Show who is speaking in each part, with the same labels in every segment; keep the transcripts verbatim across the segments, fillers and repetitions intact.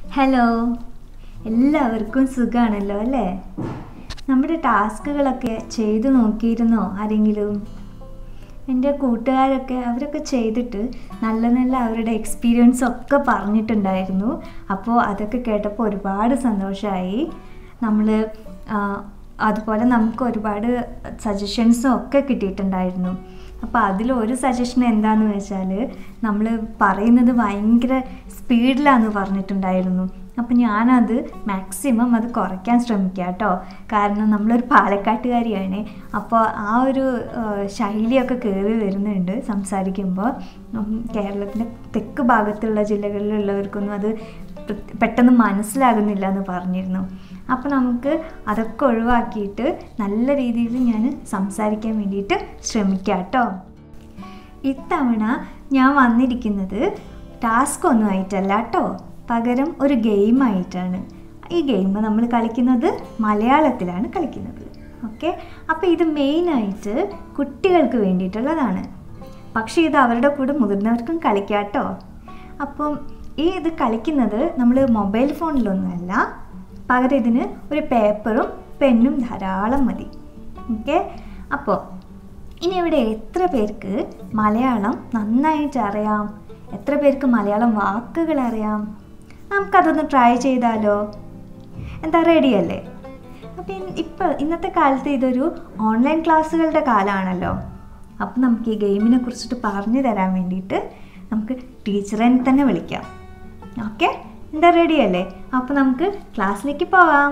Speaker 1: Hello, എല്ലാവർക്കും സുഖമാണല്ലോ അല്ലേ? നമ്മുടെ ടാസ്കുകളൊക്കെ ചെയ്തു നോക്കിയിരുന്നോ ആരെങ്കിലും? എൻ്റെ കൂട്ടുകാരൊക്കെ അവരൊക്കെ ചെയ്തിട്ട് നല്ല നല്ല അവരുടെ എക്സ്പീരിയൻസ് ഒക്കെ പറഞ്ഞിട്ടുണ്ടായിരുന്നു. അപ്പോൾ അതൊക്കെ കേട്ടപ്പോൾ ഒരുപാട് സന്തോഷമായി. നമ്മൾ അതുപോലെ നമുക്ക് ഒരുപാട് സജഷൻസും ഒക്കെ കിട്ടിയിട്ടുണ്ടായിരുന്നു. അപ്പോൾ അതിലൊരു സജഷൻ എന്താണെന്ന് വെച്ചാൽ, നമ്മൾ പറയുന്നത് ഭയങ്കര സ്പീഡിലാണെന്ന് പറഞ്ഞിട്ടുണ്ടായിരുന്നു. അപ്പോൾ ഞാനത് മാക്സിമം അത് കുറയ്ക്കാൻ ശ്രമിക്കാം കേട്ടോ. കാരണം നമ്മളൊരു പാലക്കാട്ടുകാരിയാണ്. അപ്പോൾ ആ ഒരു ശൈലിയൊക്കെ കയറി വരുന്നുണ്ട് സംസാരിക്കുമ്പോൾ. കേരളത്തിൻ്റെ തെക്ക് ഭാഗത്തുള്ള ജില്ലകളിലുള്ളവർക്കൊന്നും അത് പെട്ടെന്ന് മനസ്സിലാകുന്നില്ല എന്ന് പറഞ്ഞിരുന്നു. അപ്പോൾ നമുക്ക് അതൊക്കെ ഒഴിവാക്കിയിട്ട് നല്ല രീതിയിൽ ഞാൻ സംസാരിക്കാൻ വേണ്ടിയിട്ട് ശ്രമിക്കാം കേട്ടോ. ഇത്തവണ ഞാൻ വന്നിരിക്കുന്നത് ടാസ്ക് ഒന്നും ആയിട്ടല്ല കേട്ടോ, പകരം ഒരു ഗെയിമായിട്ടാണ്. ഈ ഗെയിം നമ്മൾ കളിക്കുന്നത് മലയാളത്തിലാണ് കളിക്കുന്നത്. ഓക്കെ, അപ്പോൾ ഇത് മെയിനായിട്ട് കുട്ടികൾക്ക് വേണ്ടിയിട്ടുള്ളതാണ്. പക്ഷേ ഇത് അവരുടെ കൂടെ മുതിർന്നവർക്കും കളിക്കാം കേട്ടോ. അപ്പം ഈ ഇത് കളിക്കുന്നത് നമ്മൾ മൊബൈൽ ഫോണിലൊന്നുമല്ല, പകരം ഇതിന് ഒരു പേപ്പറും പെന്നും ധാരാളം മതി. ഓക്കെ, അപ്പോൾ ഇനി ഇവിടെ എത്ര പേർക്ക് മലയാളം നന്നായിട്ട് അറിയാം? എത്ര പേർക്ക് മലയാളം വാക്കുകൾ അറിയാം? നമുക്കതൊന്ന് ട്രൈ ചെയ്താലോ? എന്താ, റെഡിയല്ലേ? അപ്പം ഇപ്പോൾ ഇന്നത്തെ കാലത്ത് ഇതൊരു ഓൺലൈൻ ക്ലാസ്സുകളുടെ കാലമാണല്ലോ. അപ്പം നമുക്ക് ഈ ഗെയിമിനെ കുറിച്ചിട്ട് പറഞ്ഞു തരാൻ വേണ്ടിയിട്ട് നമുക്ക് ടീച്ചറെ തന്നെ വിളിക്കാം. ഓക്കെ, എന്താ, റെഡിയല്ലേ? അപ്പോൾ നമുക്ക് ക്ലാസ്സിലേക്ക് പോവാം.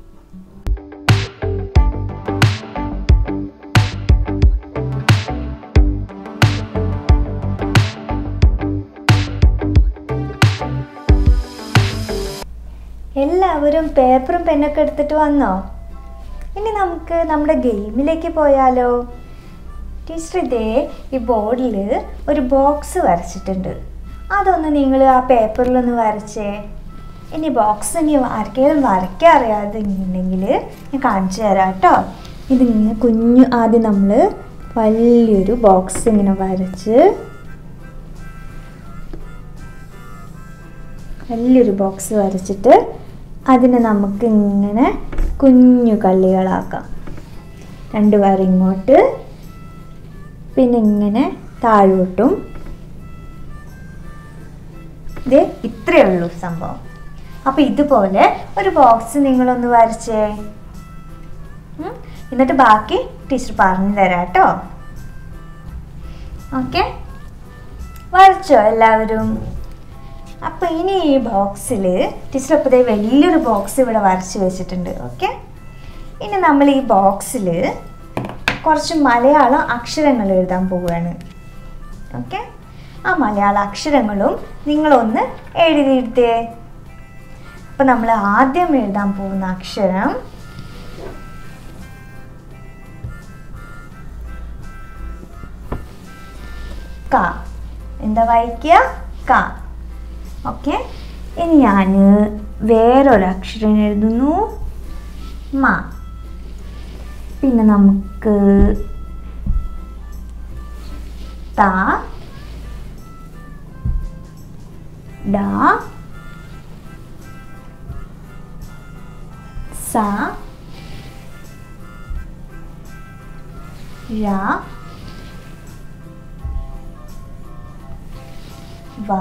Speaker 1: എല്ലാവരും പേപ്പറും പെന്നൊക്കെ എടുത്തിട്ട് വന്നോ? ഇനി നമുക്ക് നമ്മുടെ ഗെയിമിലേക്ക് പോയാലോ? ടീച്ചർ ഇതേ ഈ ബോർഡിൽ ഒരു ബോക്സ് വരച്ചിട്ടുണ്ട്. അതൊന്ന് നിങ്ങൾ ആ പേപ്പറിലൊന്ന് വരച്ചേ. ഇനി ബോക്സ് ഇനി ആർക്കെങ്കിലും വരയ്ക്കാൻ അറിയാതെ ഉണ്ടെങ്കിൽ ഞാൻ കാണിച്ചു തരാം കേട്ടോ. ഇതിങ്ങനെ കുഞ്ഞു ആദ്യം നമ്മൾ വലിയൊരു ബോക്സ് ഇങ്ങനെ വരച്ച് വലിയൊരു ബോക്സ് വരച്ചിട്ട് അതിനെ നമുക്ക് ഇങ്ങനെ കുഞ്ഞു കള്ളികളാക്കാം. രണ്ട് വര ഇങ്ങോട്ട്, പിന്നെ ഇങ്ങനെ താഴോട്ടും. ഇത് ഇത്രയേ ഉള്ളൂ സംഭവം. അപ്പോൾ ഇതുപോലെ ഒരു ബോക്സ് നിങ്ങളൊന്ന് വരച്ചേ. എന്നിട്ട് ബാക്കി ടീച്ചർ പറഞ്ഞു തരാം കേട്ടോ. ഓക്കെ, വരച്ചോ എല്ലാവരും? അപ്പോൾ ഇനി ഈ ബോക്സിൽ ടീച്ചർ അപ്പോൾ വലിയൊരു ബോക്സ് ഇവിടെ വരച്ച് വെച്ചിട്ടുണ്ട്. ഓക്കെ, ഇനി നമ്മൾ ഈ ബോക്സിൽ കുറച്ച് മലയാളം അക്ഷരങ്ങൾ എഴുതാൻ പോവുകയാണ്. ഓക്കെ, ആ മലയാള അക്ഷരങ്ങളും നിങ്ങളൊന്ന് എഴുതിയിട്ടേ. അപ്പം നമ്മൾ ആദ്യം എഴുതാൻ പോകുന്ന അക്ഷരം ക. എന്താ വായിക്കുക? ക. ഓക്കെ, ഇനി ഞാൻ വേറൊരക്ഷരം എഴുതുന്നു, മ. പിന്നെ നമുക്ക് ത, ഡ, സ, ര, വ,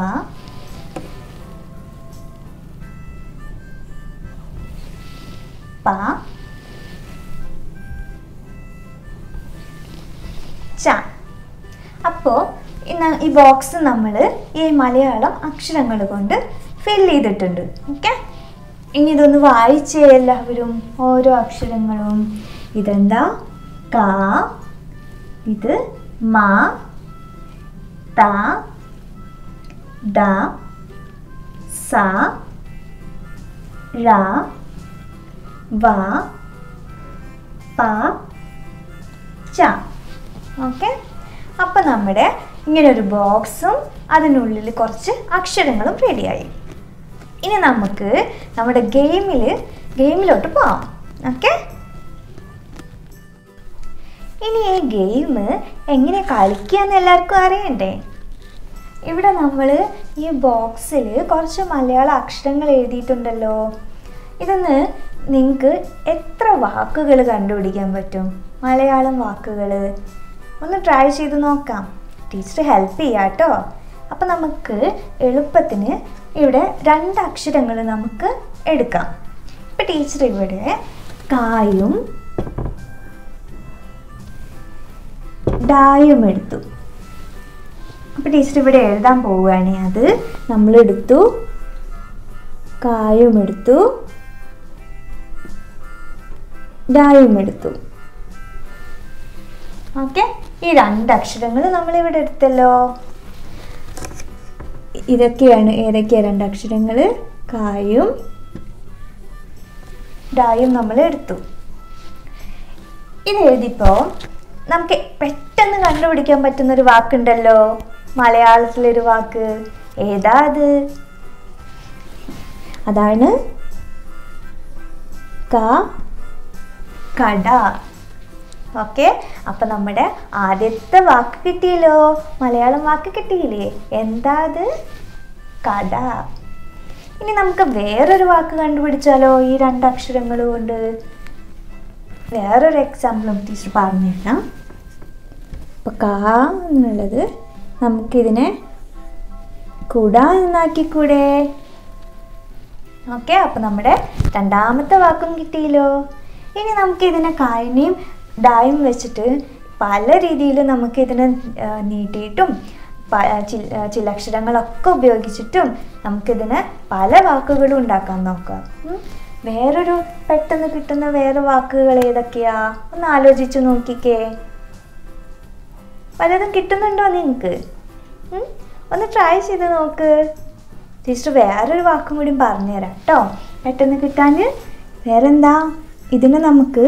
Speaker 1: പ, ച. അപ്പോൾ ഇന്ന് ഈ ബോക്സ് നമ്മൾ ഈ മലയാളം അക്ഷരങ്ങൾ കൊണ്ട് ഫിൽ ചെയ്തിട്ടുണ്ട്. ഓക്കെ, ഇനി ഇതൊന്ന് വായിച്ചേ എല്ലാവരും, ഓരോ അക്ഷരങ്ങളും. ഇതെന്താ? ക. ഇത് മ, ത, ഡ, സ, ര, വ, പ, ച. ഓക്കെ, അപ്പം നമ്മുടെ ഇങ്ങനൊരു ബോക്സും അതിനുള്ളിൽ കുറച്ച് അക്ഷരങ്ങളും റെഡിയായി. ഇനി നമുക്ക് നമ്മുടെ ഗെയിമിൽ ഗെയിമിലോട്ട് പോവാം. ഓക്കെ, ഇനി ഈ ഗെയിം എങ്ങനെ കളിക്കുക എന്ന് എല്ലാവർക്കും അറിയണ്ടേ? ഇവിടെ നമ്മൾ ഈ ബോക്സിൽ കുറച്ച് മലയാള അക്ഷരങ്ങൾ എഴുതിയിട്ടുണ്ടല്ലോ. ഇതൊന്ന് നിങ്ങൾക്ക് എത്ര വാക്കുകൾ കണ്ടുപിടിക്കാൻ പറ്റും? മലയാളം വാക്കുകൾ ഒന്ന് ട്രൈ ചെയ്ത് നോക്കാം. ടീച്ചർ ഹെൽപ്പ് ചെയ്യാം കേട്ടോ. അപ്പം നമുക്ക് എളുപ്പത്തിന് ഇവിടെ രണ്ട് അക്ഷരങ്ങൾ നമുക്ക് എടുക്കാം. ഇപ്പം ടീച്ചർ ഇവിടെ കായും ഡായും എടുത്തു. അപ്പം ടീച്ചർ ഇവിടെ എഴുതാൻ പോവുകയാണ്. അത് നമ്മളെടുത്തു, കായും എടുത്തു, ഡായും എടുത്തു. ഓക്കെ, ഈ രണ്ട് അക്ഷരങ്ങൾ നമ്മളിവിടെ എടുത്തല്ലോ. ഇതൊക്കെയാണ് ഏതൊക്കെയാണ് രണ്ട് അക്ഷരങ്ങൾ? കായും ഡായും നമ്മൾ എടുത്തു. ഇത് എഴുതിയപ്പോൾ നമുക്ക് പെട്ടെന്ന് കണ്ടുപിടിക്കാൻ പറ്റുന്നൊരു വാക്കുണ്ടല്ലോ, മലയാളത്തിലൊരു വാക്ക്. ഏതാ അത്? അതാണ് ക കട. ഓക്കെ, അപ്പം നമ്മുടെ ആദ്യത്തെ വാക്ക് കിട്ടിയല്ലോ, മലയാളം വാക്ക് കിട്ടിയില്ലേ? എന്താ അത്? കട. ഇനി നമുക്ക് വേറൊരു വാക്ക് കണ്ടുപിടിച്ചാലോ ഈ രണ്ട് അക്ഷരങ്ങൾ കൊണ്ട്? വേറൊരു എക്സാമ്പിളും ടീച്ചർ പറഞ്ഞു തരാം. അപ്പോൾ ക എന്നുള്ളത് നമുക്കിതിനെ കുട എന്നാക്കിക്കൂടെ? ഓക്കെ, അപ്പം നമ്മുടെ രണ്ടാമത്തെ വാക്കും കിട്ടിയല്ലോ. ഇനി നമുക്കിതിനെ കായനെയും ഡായും വെച്ചിട്ട് പല രീതിയിൽ നമുക്കിതിനെ നീട്ടിയിട്ടും ചില അക്ഷരങ്ങളൊക്കെ ഉപയോഗിച്ചിട്ടും നമുക്കിതിന് പല വാക്കുകളും ഉണ്ടാക്കാൻ നോക്കാം. വേറൊരു പെട്ടെന്ന് കിട്ടുന്ന വേറെ വാക്കുകൾ ഏതൊക്കെയാ? ഒന്ന് ആലോചിച്ച് നോക്കിക്കേ. പലതും കിട്ടുന്നുണ്ടോ നിങ്ങൾക്ക്? ഒന്ന് ട്രൈ ചെയ്ത് നോക്ക്. ടീച്ചർ വേറൊരു വാക്കും കൂടി പറഞ്ഞുതരാം കേട്ടോ, പെട്ടെന്ന് കിട്ടാൻ. വേറെന്താ? ഇതിനെ നമുക്ക്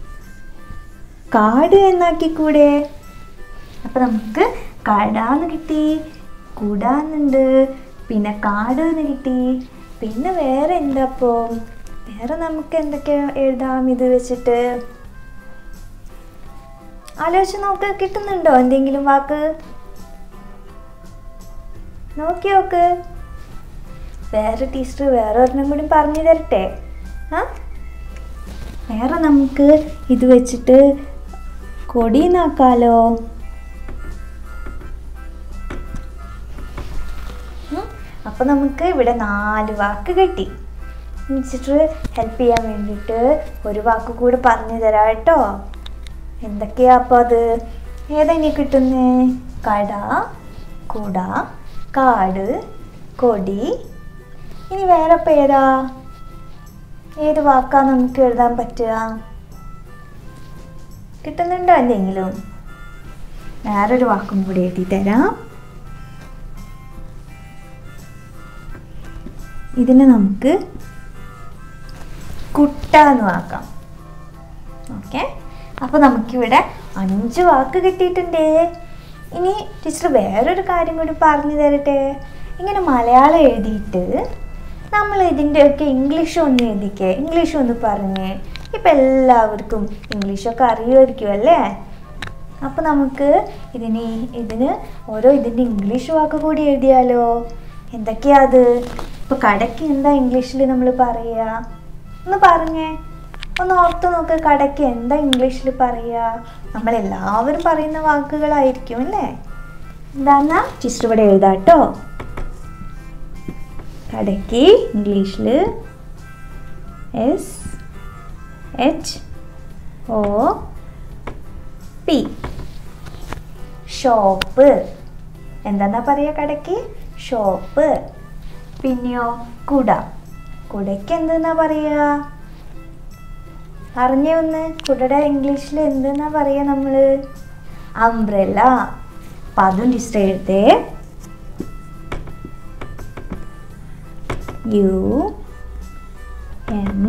Speaker 1: കാട് എന്നാക്കിക്കൂടെ? അപ്പം നമുക്ക് കടാന്ന് കിട്ടി, കുടാന്നുണ്ട്, പിന്നെ കാട് എന്ന് കിട്ടി. പിന്നെ വേറെ എന്താ? അപ്പോൾ വേറെ നമുക്ക് എന്തൊക്കെ എഴുതാം ഇത് വെച്ചിട്ട്? ആലോചിച്ച് നോക്ക്, കിട്ടുന്നുണ്ടോ എന്തെങ്കിലും വാക്ക്? നോക്കി നോക്ക്. വേറെ ടീച്ചർ വേറെ ഒരെണ്ണം കൂടി പറഞ്ഞു തരട്ടെ. ആ വേറെ നമുക്ക് ഇത് വെച്ചിട്ട് കൊടിയെന്നാക്കാലോ. അപ്പം നമുക്ക് ഇവിടെ നാല് വാക്ക് കിട്ടി. ടീച്ചർ ഹെൽപ്പ് ചെയ്യാൻ വേണ്ടിയിട്ട് ഒരു വാക്ക് കൂടെ പറഞ്ഞു തരാം കേട്ടോ. എന്തൊക്കെയാ അപ്പോൾ അത്? ഏതാ ഇനി കിട്ടുന്നേ? കട, കുട, കാട്, കൊടി. ഇനി വേറെ ഇപ്പം ഏതാ? ഏത് വാക്കാ നമുക്ക് എഴുതാൻ പറ്റുക? കിട്ടുന്നുണ്ടോ എന്തെങ്കിലും? വേറൊരു വാക്കും കൂടി എഴുതി തരാം. ഇതിനെ നമുക്ക് കുട്ട എന്ന് ആക്കാം. ഓക്കെ, അപ്പോൾ നമുക്കിവിടെ അഞ്ച് വാക്ക് കിട്ടിയിട്ടുണ്ടേ. ഇനി ടീച്ചർ വേറൊരു കാര്യം കൂടി പറഞ്ഞു തരട്ടെ. ഇങ്ങനെ മലയാളം എഴുതിയിട്ട് നമ്മൾ ഇതിൻ്റെയൊക്കെ ഇംഗ്ലീഷ് ഒന്ന് എഴുതിക്കേ. ഇംഗ്ലീഷ് ഒന്ന് പറഞ്ഞേ. ഇപ്പം എല്ലാവർക്കും ഇംഗ്ലീഷൊക്കെ അറിയുമായിരിക്കും അല്ലേ? അപ്പോൾ നമുക്ക് ഇതിന് ഇതിന് ഓരോ ഇതിൻ്റെ ഇംഗ്ലീഷ് വാക്ക് കൂടി എഴുതിയാലോ? എന്തൊക്കെയാ അത്? ഇപ്പോൾ കടയ്ക്ക് എന്താ ഇംഗ്ലീഷിൽ നമ്മൾ പറയുക? ഒന്ന് പറഞ്ഞേ, ഒന്ന് ഓർത്ത് നോക്ക്. കടയ്ക്ക് എന്താ ഇംഗ്ലീഷിൽ പറയുക? നമ്മളെല്ലാവരും പറയുന്ന വാക്കുകളായിരിക്കും അല്ലേ? എന്താന്നാ ടീച്ചർ ഇവിടെ എഴുതാം കേട്ടോ. കടയ്ക്ക് ഇംഗ്ലീഷിൽ S H O P. Shop. എന്താന്നാ പറയുക കടയ്ക്ക്? ഷോപ്പ്. പിന്നെയോ കുട. കുടയ്ക്ക് എന്തെന്നാ പറയുക? അറിഞ്ഞേ ഒന്ന്. കുടയുടെ ഇംഗ്ലീഷിൽ എന്തെന്നാ പറയുക നമ്മൾ? അംബ്രല്ല. അപ്പം അതും ടീച്ചർ എഴുതേ. U M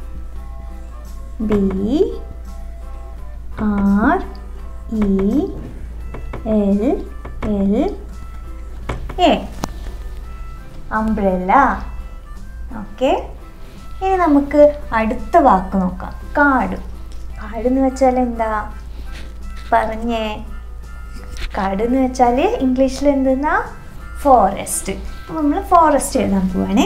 Speaker 1: B R E L L A. Umbrella. Okay, ഇനി നമുക്ക് അടുത്ത വാക്ക് നോക്കാം. കാട്. കാട് എന്ന് വെച്ചാൽ എന്താ? പറഞ്ഞേ. കാട് എന്ന് വെച്ചാൽ ഇംഗ്ലീഷിൽ എന്തെന്നാ? ഫോറസ്റ്റ്. അപ്പോൾ നമ്മൾ ഫോറസ്റ്റ് എഴുതാൻ പോവാണേ.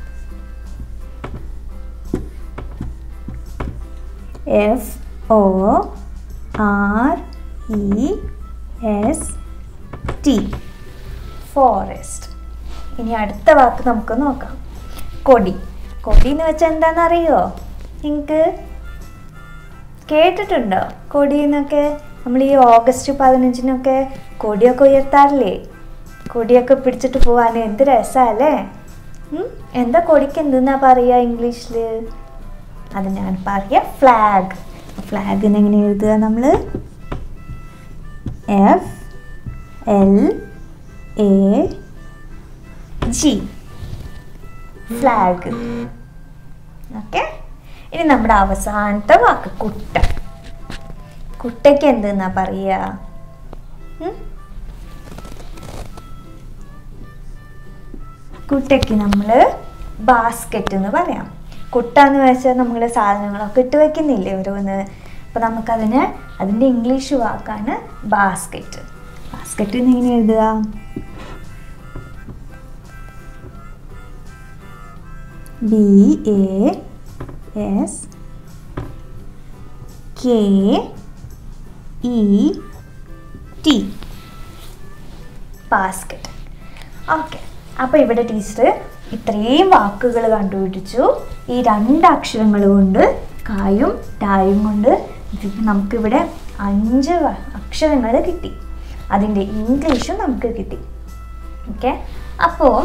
Speaker 1: F O R E S T, forest. ഇനി അടുത്ത വാക്ക് നമുക്ക് നോക്കാം. കൊടി. കൊടി എന്ന് വെച്ചാൽ എന്താണെന്നറിയോ നിങ്ങൾക്ക്? കേട്ടിട്ടുണ്ടോ കൊടി എന്നൊക്കെ? നമ്മൾ ഈ ഓഗസ്റ്റ് പതിനഞ്ചിനൊക്കെ കൊടിയൊക്കെ ഉയർത്താറില്ലേ? കൊടിയൊക്കെ പിടിച്ചിട്ട് പോവാൻ എന്ത് രസമല്ലേ? എന്താ കൊടിക്ക് എന്തെന്നാ പറയുക ഇംഗ്ലീഷിൽ? അത് ഞാൻ പറയുക ഫ്ലാഗ്. ഫ്ലാഗിന് എങ്ങനെ എഴുതുക നമ്മൾ? F L A G, flag. Okay. ഇനി നമ്മുടെ അവസാനത്തെ വാക്ക് കുട്ട. കുട്ടയ്ക്ക് എന്തെന്നാ പറയുക? കുട്ടയ്ക്ക് നമ്മൾ ബാസ്ക്കറ്റ് എന്ന് പറയാം. കുട്ട എന്ന് വെച്ചാൽ നമ്മൾ സാധനങ്ങളൊക്കെ ഇട്ട് വെക്കുന്നില്ലേ ഓരോന്ന്. അപ്പോൾ നമുക്കതിന് അതിൻ്റെ ഇംഗ്ലീഷ് വാക്കാണ് ബാസ്ക്കറ്റ്. ബാസ്ക്കറ്റ് എന്ന് എങ്ങനെ എഴുതുക? B A S K E T, basket. Okay. അപ്പോൾ ഇവിടെ ടീച്ചർ ഇത്രയും വാക്കുകൾ കണ്ടുപിടിച്ചു. ഈ രണ്ട് അക്ഷരങ്ങൾ കൊണ്ട്, കായും ടായും കൊണ്ട് നമുക്കിവിടെ അഞ്ച് അക്ഷരങ്ങൾ കിട്ടി. അതിൻ്റെ ഇംഗ്ലീഷും നമുക്ക് കിട്ടി. ഓക്കെ. അപ്പോൾ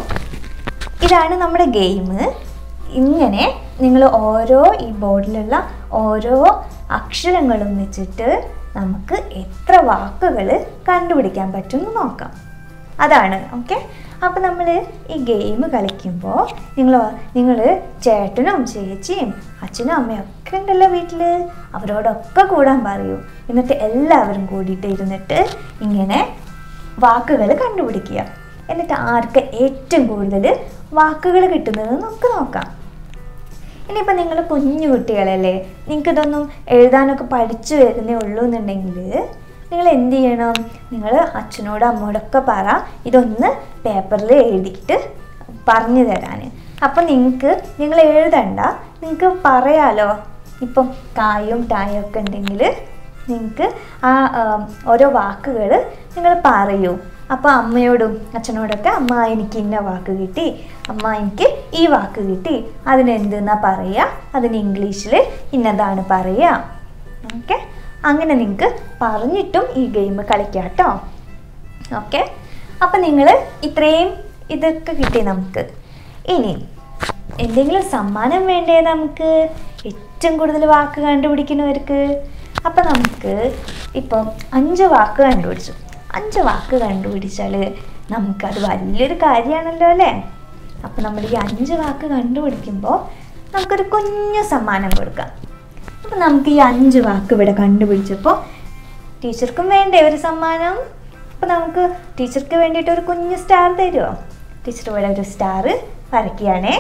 Speaker 1: ഇതാണ് നമ്മുടെ ഗെയിം. ഇങ്ങനെ നിങ്ങൾ ഓരോ ഈ ബോർഡിലുള്ള ഓരോ അക്ഷരങ്ങളും വെച്ചിട്ട് നമുക്ക് എത്ര വാക്കുകൾ കണ്ടുപിടിക്കാൻ പറ്റുമെന്ന് നോക്കാം. അതാണ്. ഓക്കെ. അപ്പോൾ നമ്മൾ ഈ ഗെയിം കളിക്കുമ്പോൾ നിങ്ങൾ നിങ്ങൾ ചേട്ടനും ചേച്ചിയും അച്ഛനും അമ്മയും ഒക്കെ ഉണ്ടല്ലോ വീട്ടിൽ, അവരോടൊക്കെ കൂടാൻ പറയൂ. എന്നിട്ട് എല്ലാവരും കൂടിയിട്ട് ഇരുന്നിട്ട് ഇങ്ങനെ വാക്കുകൾ കണ്ടുപിടിക്കുക. എന്നിട്ട് ആർക്ക് ഏറ്റവും കൂടുതൽ വാക്കുകൾ കിട്ടുന്നത് നമുക്ക് നോക്കാം. ഇനിയിപ്പോൾ നിങ്ങൾ കുഞ്ഞു കുട്ടികളല്ലേ, നിങ്ങൾക്കിതൊന്നും എഴുതാനൊക്കെ പഠിച്ചു വരുന്നേ ഉള്ളൂ എന്നുണ്ടെങ്കിൽ നിങ്ങൾ എന്ത് ചെയ്യണം? നിങ്ങൾ അച്ഛനോടും അമ്മയോടൊക്കെ പറ ഇതൊന്ന് പേപ്പറിൽ എഴുതിയിട്ട് പറഞ്ഞു തരാൻ. അപ്പം നിങ്ങൾക്ക് നിങ്ങൾ എഴുതണ്ട, നിങ്ങൾക്ക് പറയാലോ. ഇപ്പം കായും ടായും ഒക്കെ ഉണ്ടെങ്കിൽ നിങ്ങൾക്ക് ആ ഓരോ വാക്കുകൾ നിങ്ങൾ പറയൂ. അപ്പോൾ അമ്മയോടും അച്ഛനോടൊക്കെ അമ്മ എനിക്ക് ഇന്ന വാക്ക് കിട്ടി, അമ്മ എനിക്ക് ഈ വാക്ക് കിട്ടി, അതിനെന്തെന്നാ പറയുക, അതിന് ഇംഗ്ലീഷിൽ ഇന്നതാണ് പറയുക. ഓക്കെ. അങ്ങനെ നിങ്ങൾക്ക് പറഞ്ഞിട്ടും ഈ ഗെയിം കളിക്കാം കേട്ടോ. ഓക്കെ. അപ്പം നിങ്ങൾ ഇത്രയും ഇതൊക്കെ കിട്ടി നമുക്ക്. ഇനി എന്തെങ്കിലും സമ്മാനം വേണ്ടേ നമുക്ക് ഏറ്റവും കൂടുതൽ വാക്ക് കണ്ടുപിടിക്കുന്നവർക്ക്? അപ്പം നമുക്ക് ഇപ്പം അഞ്ച് വാക്ക് കണ്ടുപിടിച്ചു. അഞ്ച് വാക്ക് കണ്ടുപിടിച്ചാൽ നമുക്കത് വലിയൊരു കാര്യമാണല്ലോ അല്ലേ? അപ്പോൾ നമ്മൾ ഈ അഞ്ച് വാക്ക് കണ്ടുപിടിക്കുമ്പോൾ നമുക്കൊരു കുഞ്ഞു സമ്മാനം കൊടുക്കാം. അപ്പോൾ നമുക്ക് ഈ അഞ്ച് വാക്ക് ഇവിടെ കണ്ടുപിടിച്ചപ്പോൾ ടീച്ചർക്കും വേണ്ടേ ഒരു സമ്മാനം? അപ്പോൾ നമുക്ക് ടീച്ചർക്ക് വേണ്ടിയിട്ട് ഒരു കുഞ്ഞു സ്റ്റാർ തരുമോ? ടീച്ചർ ഇവിടെ ഒരു സ്റ്റാർ വരയ്ക്കുകയാണേ.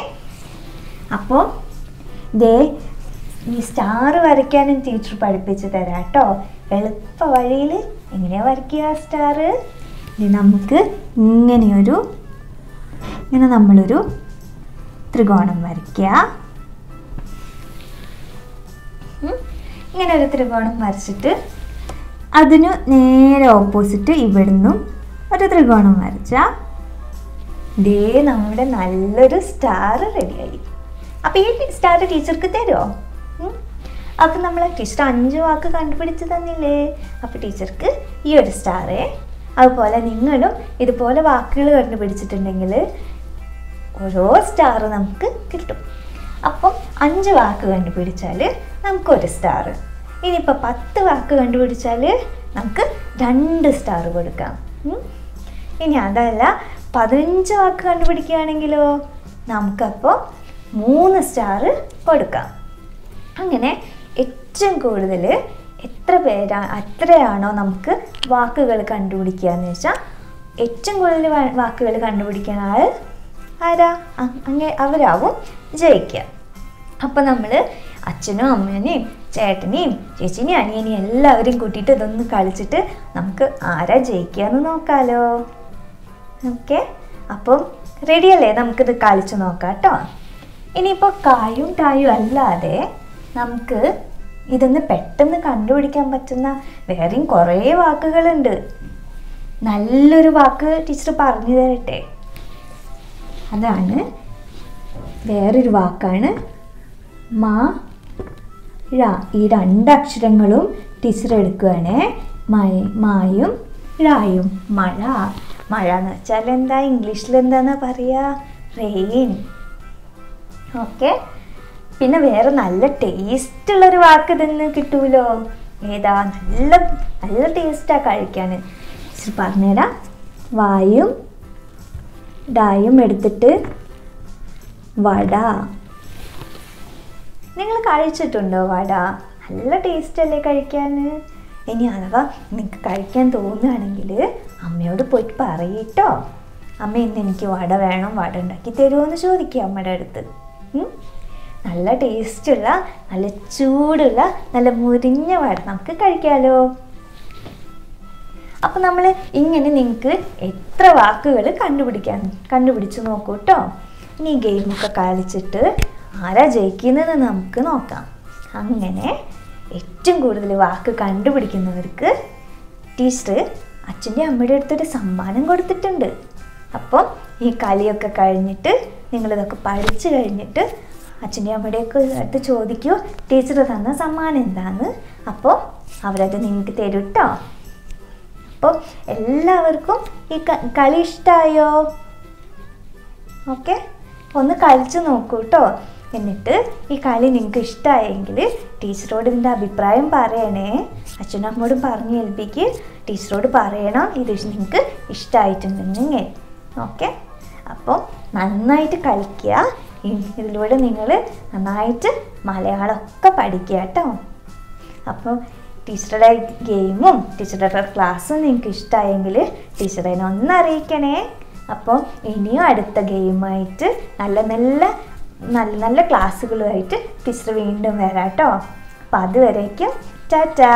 Speaker 1: അപ്പോൾ ദേ ഈ സ്റ്റാർ വരയ്ക്കാനും ടീച്ചർ പഠിപ്പിച്ച് തരാം കേട്ടോ. എളുപ്പ വഴിയിൽ എങ്ങനെയാണ് വരയ്ക്കുക സ്റ്റാർ? ഇത് നമുക്ക് ഇങ്ങനെയൊരു ഇങ്ങനെ നമ്മളൊരു ത്രികോണം വരയ്ക്കുക. ഇങ്ങനെ ഒരു ത്രികോണം വരച്ചിട്ട് അതിന് നേരെ ഓപ്പോസിറ്റ് ഇവിടുന്നും ഒരു ത്രികോണം വരച്ചാൽ ദേ നമ്മുടെ നല്ലൊരു സ്റ്റാർ റെഡിയായി. അപ്പോൾ ഈ സ്റ്റാർ ടീച്ചർക്ക് തരുമോ? അപ്പം നമ്മൾ ടീച്ചർ അഞ്ച് വാക്ക് കണ്ടുപിടിച്ച് തന്നില്ലേ? അപ്പോൾ ടീച്ചർക്ക് ഈ ഒരു സ്റ്റാറേ. അതുപോലെ നിങ്ങളും ഇതുപോലെ വാക്കുകൾ കണ്ടുപിടിച്ചിട്ടുണ്ടെങ്കിൽ ഓരോ സ്റ്റാർ നമുക്ക് കിട്ടും. അപ്പം അഞ്ച് വാക്ക് കണ്ടുപിടിച്ചാൽ നമുക്കൊരു സ്റ്റാർ. ഇനിയിപ്പോൾ പത്ത് വാക്ക് കണ്ടുപിടിച്ചാൽ നമുക്ക് രണ്ട് സ്റ്റാർ കൊടുക്കാം. ഇനി അതല്ല പതിനഞ്ച് വാക്ക് കണ്ടുപിടിക്കുകയാണെങ്കിലോ നമുക്കപ്പോൾ മൂന്ന് സ്റ്റാർ കൊടുക്കാം. അങ്ങനെ ഏറ്റവും കൂടുതൽ എത്ര പേരാ എത്രയാണോ നമുക്ക് വാക്കുകൾ കണ്ടുപിടിക്കുക എന്ന് വെച്ചാൽ ഏറ്റവും കൂടുതൽ വാക്കുകൾ കണ്ടുപിടിക്കുന്ന ആൾ ആരാ? അങ്ങനെ അവരാവും ജയിക്കുക. അപ്പോൾ നമ്മൾ അച്ഛനും അമ്മേനെയും ചേട്ടനെയും ചേച്ചിനെയും അനിയനെയും എല്ലാവരെയും കൂട്ടിയിട്ട് ഇതൊന്ന് കളിച്ചിട്ട് നമുക്ക് ആരാ ജയിക്കുക എന്ന് നോക്കാമല്ലോ. ഓക്കെ. അപ്പം റെഡിയല്ലേ? നമുക്കിത് കളിച്ച് നോക്കാം കേട്ടോ. ഇനിയിപ്പോൾ കായും ടായും അല്ലാതെ നമുക്ക് ഇതൊന്ന് പെട്ടെന്ന് കണ്ടുപിടിക്കാൻ പറ്റുന്ന വേറെയും കുറേ വാക്കുകളുണ്ട്. നല്ലൊരു വാക്ക് ടീച്ചർ പറഞ്ഞു തരട്ടെ. അതാണ് വേറൊരു വാക്കാണ് മാ ഴ. ഈ രണ്ടക്ഷരങ്ങളും ടീച്ചർ എടുക്കുകയാണേ. മായും ഴായും. മഴ. മഴ എന്ന് വെച്ചാൽ എന്താ? ഇംഗ്ലീഷിൽ എന്താന്നാ പറയുക? റെയിൻ. ഓക്കെ. പിന്നെ വേറെ നല്ല ടേസ്റ്റ് ഉള്ളൊരു വാക്ക് ഇതിന്ന് കിട്ടൂലോ. ഏതാ? നല്ല നല്ല ടേസ്റ്റാണ് കഴിക്കാൻ. ടീച്ചർ പറഞ്ഞുതരാം. വായും ഡായും എടുത്തിട്ട് വട. നിങ്ങൾ കഴിച്ചിട്ടുണ്ടോ വട? നല്ല ടേസ്റ്റ് അല്ലേ കഴിക്കാൻ? ഇനി അഥവാ നിങ്ങൾക്ക് കഴിക്കാൻ തോന്നുകയാണെങ്കിൽ അമ്മയോട് പോയിട്ട് പറയട്ടോ. അമ്മ ഇന്ന് എനിക്ക് വട വേണം, വട ഉണ്ടാക്കി തരുമോ എന്ന് ചോദിക്കുക അമ്മയുടെ അടുത്ത്. നല്ല ടേസ്റ്റുള്ള നല്ല ചൂടുള്ള നല്ല മുരിഞ്ഞ വട നമുക്ക് കഴിക്കാമല്ലോ. അപ്പം നമ്മൾ ഇങ്ങനെ നിങ്ങൾക്ക് എത്ര വാക്കുകൾ കണ്ടുപിടിക്കാൻ കണ്ടുപിടിച്ച് നോക്കൂ കേട്ടോ. ഇനി ഈ ഗെയിമൊക്കെ കളിച്ചിട്ട് ആരാ ജയിക്കുന്നത് നമുക്ക് നോക്കാം. അങ്ങനെ ഏറ്റവും കൂടുതൽ വാക്ക് കണ്ടുപിടിക്കുന്നവർക്ക് ടീച്ചർ അച്ഛൻ്റെ അമ്മയുടെ അടുത്തൊരു സമ്മാനം കൊടുത്തിട്ടുണ്ട്. അപ്പം ഈ കളിയൊക്കെ കഴിഞ്ഞിട്ട് നിങ്ങളിതൊക്കെ പഠിച്ചു കഴിഞ്ഞിട്ട് അച്ഛൻ്റെ അമ്മയുടെയൊക്കെ അടുത്ത് ചോദിക്കൂ ടീച്ചർ തന്ന സമ്മാനം എന്താന്ന്. അപ്പോൾ അവരത് നിങ്ങൾക്ക് തരും കേട്ടോ. അപ്പോൾ എല്ലാവർക്കും ഈ കളി ഇഷ്ടമായോ? ഓക്കെ, ഒന്ന് കളിച്ച് നോക്കൂ കേട്ടോ. എന്നിട്ട് ഈ കളി നിങ്ങൾക്ക് ഇഷ്ടമായെങ്കിൽ ടീച്ചറോട് ഇതിൻ്റെ അഭിപ്രായം പറയണേ. അച്ഛനും അമ്മയോടും പറഞ്ഞ് ഏൽപ്പിക്ക്. ടീച്ചറോട് പറയണം ഇത് നിങ്ങൾക്ക് ഇഷ്ടമായിട്ടുണ്ടെങ്കിൽ. ഓക്കെ, അപ്പോൾ നന്നായിട്ട് കളിക്കുക. ഇതിലൂടെ നിങ്ങൾ നന്നായിട്ട് മലയാളമൊക്കെ പഠിക്കുക കേട്ടോ. അപ്പോൾ ടീച്ചറുടെ ഗെയിമും ടീച്ചറുടെ ക്ലാസ്സും നിങ്ങൾക്ക് ഇഷ്ടമായെങ്കിൽ ടീച്ചറെ ഒന്ന് അറിയിക്കണേ. അപ്പോൾ ഇനിയും അടുത്ത ഗെയിമായിട്ട് നല്ല നല്ല നല്ല നല്ല ക്ലാസ്സുകളുമായിട്ട് ടീച്ചർ വീണ്ടും വരാം കേട്ടോ. അപ്പം അതുവരേക്കും ടാറ്റാ.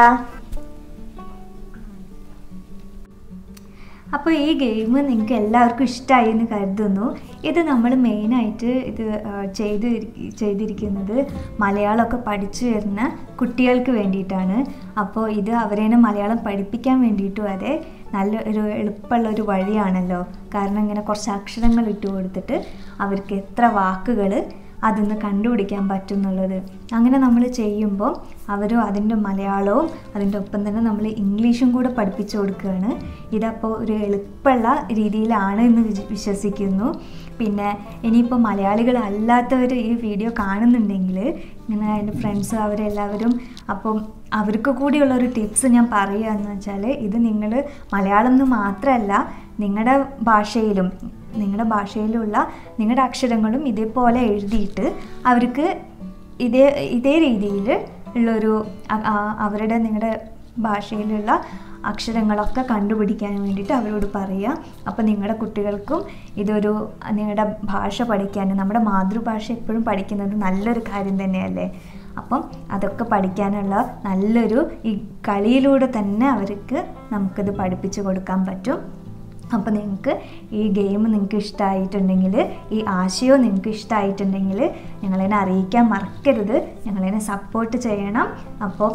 Speaker 1: അപ്പോൾ ഈ ഗെയിം നിങ്ങൾക്ക് എല്ലാവർക്കും ഇഷ്ടമായി എന്ന് കരുതുന്നു. ഇത് നമ്മൾ മെയിനായിട്ട് ഇത് ചെയ്ത് ചെയ്തിരിക്കുന്നത് മലയാളമൊക്കെ പഠിച്ചു വരുന്ന കുട്ടികൾക്ക് വേണ്ടിയിട്ടാണ്. അപ്പോൾ ഇത് അവരെ മലയാളം പഠിപ്പിക്കാൻ വേണ്ടിയിട്ടും അതെ നല്ല ഒരു എളുപ്പമുള്ളൊരു വഴിയാണല്ലോ. കാരണം ഇങ്ങനെ കുറച്ച് അക്ഷരങ്ങൾ ഇട്ട് കൊടുത്തിട്ട് അവർക്ക് എത്ര വാക്കുകൾ അതിന്ന് കണ്ടുപിടിക്കാൻ പറ്റും എന്നുള്ളത്. അങ്ങനെ നമ്മൾ ചെയ്യുമ്പോൾ അവരും അതിൻ്റെ മലയാളവും അതിൻ്റെ ഒപ്പം തന്നെ നമ്മൾ ഇംഗ്ലീഷും കൂടെ പഠിപ്പിച്ചു കൊടുക്കുകയാണ്. ഇതപ്പോൾ ഒരു എളുപ്പമുള്ള രീതിയിലാണ് എന്ന് വിശ്വസിക്കുന്നു. പിന്നെ ഇനിയിപ്പോൾ മലയാളികളല്ലാത്തവർ ഈ വീഡിയോ കാണുന്നുണ്ടെങ്കിൽ ഇങ്ങനെ എൻ്റെ ഫ്രണ്ട്സ് അവരെല്ലാവരും അപ്പം അവർക്ക് കൂടിയുള്ളൊരു ടിപ്സ് ഞാൻ പറയുക എന്ന് വെച്ചാൽ ഇത് നിങ്ങൾ മലയാളം എന്ന് മാത്രമല്ല നിങ്ങളുടെ ഭാഷയിലും നിങ്ങളുടെ ഭാഷയിലുള്ള നിങ്ങളുടെ അക്ഷരങ്ങളും ഇതേപോലെ എഴുതിയിട്ട് അവർക്ക് ഇതേ ഇതേ രീതിയിൽ ഉള്ളൊരു അവരുടെ നിങ്ങളുടെ ഭാഷയിലുള്ള അക്ഷരങ്ങളൊക്കെ കണ്ടുപിടിക്കാൻ വേണ്ടിയിട്ട് അവരോട് പറയുക. അപ്പോൾ നിങ്ങളുടെ കുട്ടികൾക്കും ഇതൊരു നിങ്ങളുടെ ഭാഷ പഠിക്കാൻ നമ്മുടെ മാതൃഭാഷ എപ്പോഴും പഠിക്കുന്നത് നല്ലൊരു കാര്യം തന്നെയല്ലേ. അപ്പം അതൊക്കെ പഠിക്കാനുള്ള നല്ലൊരു ഈ കളിയിലൂടെ തന്നെ അവർക്ക് നമുക്കിത് പഠിപ്പിച്ചു കൊടുക്കാൻ പറ്റും. അപ്പോൾ നിങ്ങൾക്ക് ഈ ഗെയിം നിങ്ങൾക്ക് ഇഷ്ടമായിട്ടുണ്ടെങ്കിൽ ഈ ആശയവും നിങ്ങൾക്ക് ഇഷ്ടമായിട്ടുണ്ടെങ്കിൽ ഞങ്ങളെന്നെ അറിയിക്കാൻ മറക്കരുത്. ഞങ്ങളെന്നെ സപ്പോർട്ട് ചെയ്യണം. അപ്പോൾ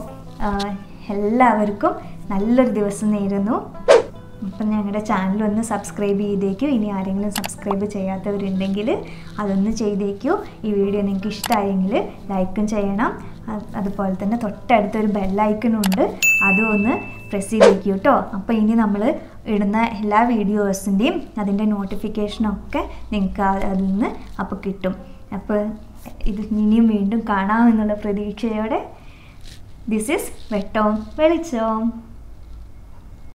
Speaker 1: എല്ലാവർക്കും നല്ലൊരു ദിവസം നേരുന്നു. അപ്പം ഞങ്ങളുടെ ചാനൽ ഒന്ന് സബ്സ്ക്രൈബ് ചെയ്തേക്കൂ. ഇനി ആരെങ്കിലും സബ്സ്ക്രൈബ് ചെയ്യാത്തവരുണ്ടെങ്കിൽ അതൊന്ന് ചെയ്തേക്കൂ. ഈ വീഡിയോ നിങ്ങൾക്ക് ഇഷ്ടമായെങ്കിൽ ലൈക്കും ചെയ്യണം. അതുപോലെ തന്നെ തൊട്ടടുത്തൊരു ബെല്ലൈക്കണുണ്ട്, അതും ഒന്ന് പ്രസ് ചെയ്തേക്കൂ കേട്ടോ. അപ്പോൾ ഇനി നമ്മൾ ഇടുന്ന എല്ലാ വീഡിയോസിൻ്റെയും അതിൻ്റെ നോട്ടിഫിക്കേഷനൊക്കെ നിങ്ങൾക്ക് അതിൽ നിന്ന് അപ്പോൾ കിട്ടും. അപ്പോൾ ഇത് ഇനിയും വീണ്ടും കാണാമെന്നുള്ള പ്രതീക്ഷയോടെ ദിസ് ഈസ് വെട്ടോം വെളിച്ചോം.